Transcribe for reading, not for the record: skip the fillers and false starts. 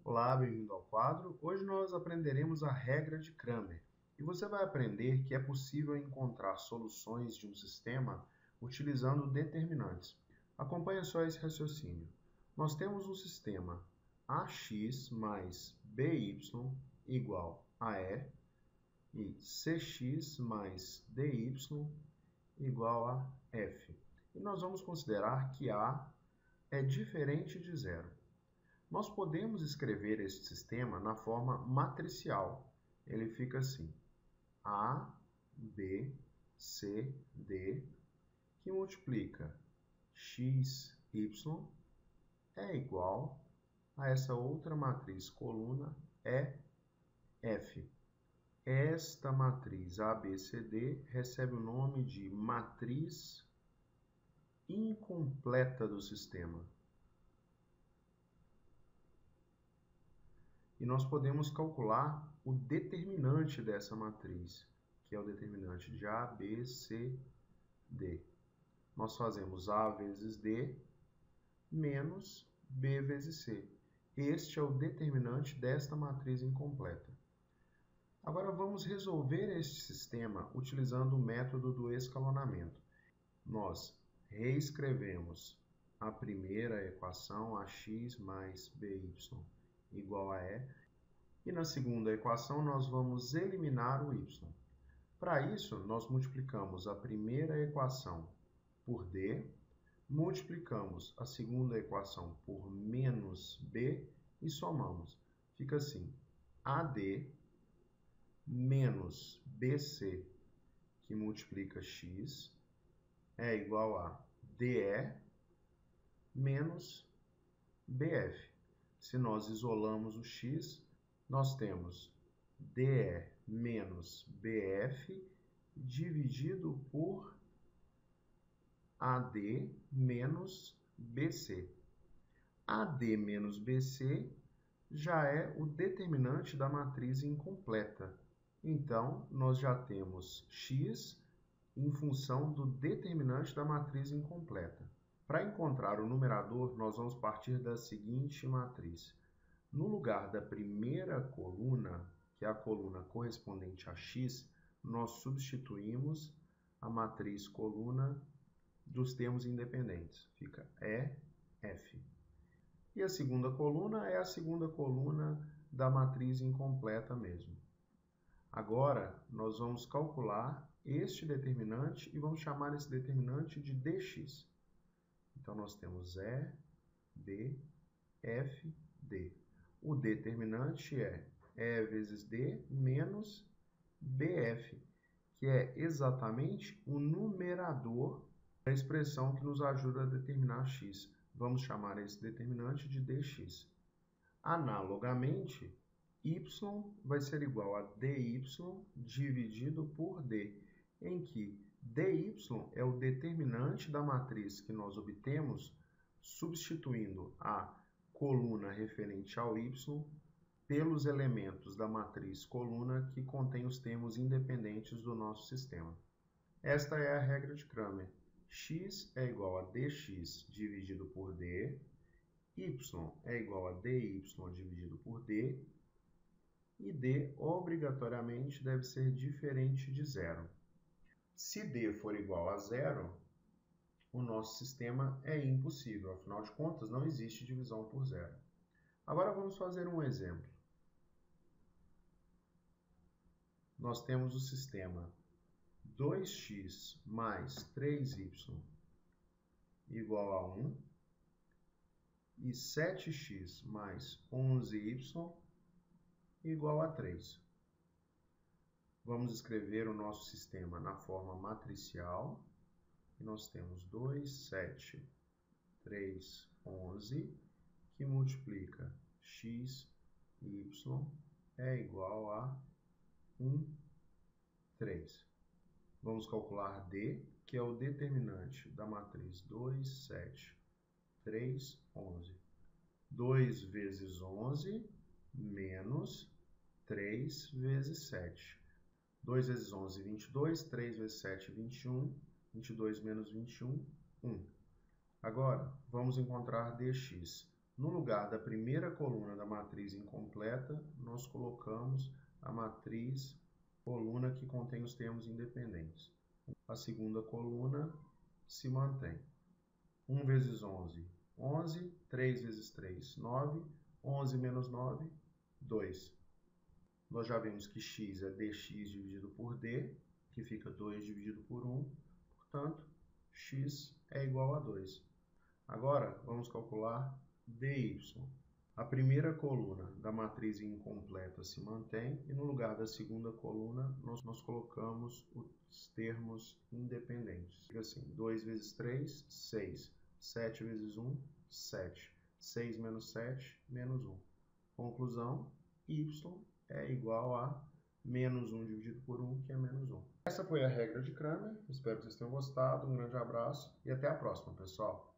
Olá, bem-vindo ao quadro. Hoje nós aprenderemos a regra de Cramer e você vai aprender que é possível encontrar soluções de um sistema utilizando determinantes. Acompanhe só esse raciocínio. Nós temos um sistema AX mais BY igual a E e CX mais DY igual a F. E nós vamos considerar que A é diferente de zero. Nós podemos escrever este sistema na forma matricial. Ele fica assim: A, B, C, D, que multiplica x, y, é igual a essa outra matriz coluna E, F. Esta matriz ABCD recebe o nome de matriz incompleta do sistema. E nós podemos calcular o determinante dessa matriz, que é o determinante de A, B, C, D. Nós fazemos A vezes D menos B vezes C. Este é o determinante desta matriz incompleta. Agora vamos resolver este sistema utilizando o método do escalonamento. Nós reescrevemos a primeira equação, ax mais by igual a E, e na segunda equação nós vamos eliminar o y. Para isso, nós multiplicamos a primeira equação por d, multiplicamos a segunda equação por menos b e somamos. Fica assim: AD menos BC, que multiplica x, é igual a DE menos BF. Se nós isolamos o x, nós temos DE menos BF dividido por AD menos BC. AD menos BC já é o determinante da matriz incompleta. Então, nós já temos x em função do determinante da matriz incompleta. Para encontrar o numerador, nós vamos partir da seguinte matriz. No lugar da primeira coluna, que é a coluna correspondente a x, nós substituímos a matriz coluna dos termos independentes. Fica E, F. E a segunda coluna é a segunda coluna da matriz incompleta mesmo. Agora, nós vamos calcular este determinante e vamos chamar esse determinante de dx. Então, nós temos E, B, F, D. O determinante é E vezes D menos BF, que é exatamente o numerador da expressão que nos ajuda a determinar x. Vamos chamar esse determinante de dx. Analogamente, y vai ser igual a dy dividido por d, em que dy é o determinante da matriz que nós obtemos substituindo a coluna referente ao y pelos elementos da matriz coluna que contém os termos independentes do nosso sistema. Esta é a regra de Cramer. X é igual a dx dividido por d, y é igual a dy dividido por d, e d obrigatoriamente deve ser diferente de zero. Se d for igual a zero, o nosso sistema é impossível, afinal de contas não existe divisão por zero. Agora vamos fazer um exemplo. Nós temos o sistema 2x mais 3y igual a 1 e 7x mais 11y igual a 3. Vamos escrever o nosso sistema na forma matricial. E nós temos 2, 7, 3, 11, que multiplica x, y, é igual a 1, 3. Vamos calcular d, que é o determinante da matriz 2, 7, 3, 11. 2 vezes 11 menos 3 vezes 7. 2 vezes 11, 22. 3 vezes 7, 21. 22 menos 21, 1. Agora, vamos encontrar dx. No lugar da primeira coluna da matriz incompleta, nós colocamos a matriz coluna que contém os termos independentes. A segunda coluna se mantém. 1 vezes 11, 11. 3 vezes 3, 9. 11 menos 9, 2. Nós já vimos que x é dx dividido por d, que fica 2 dividido por 1. Portanto, x é igual a 2. Agora, vamos calcular dy. A primeira coluna da matriz incompleta se mantém e no lugar da segunda coluna nós colocamos os termos independentes. Fica assim, 2 vezes 3, 6. 7 vezes 1, 7. 6 menos 7, menos 1. Conclusão, y é igual a menos 1 dividido por 1, que é menos 1. Essa foi a regra de Cramer. Espero que vocês tenham gostado. Um grande abraço e até a próxima, pessoal.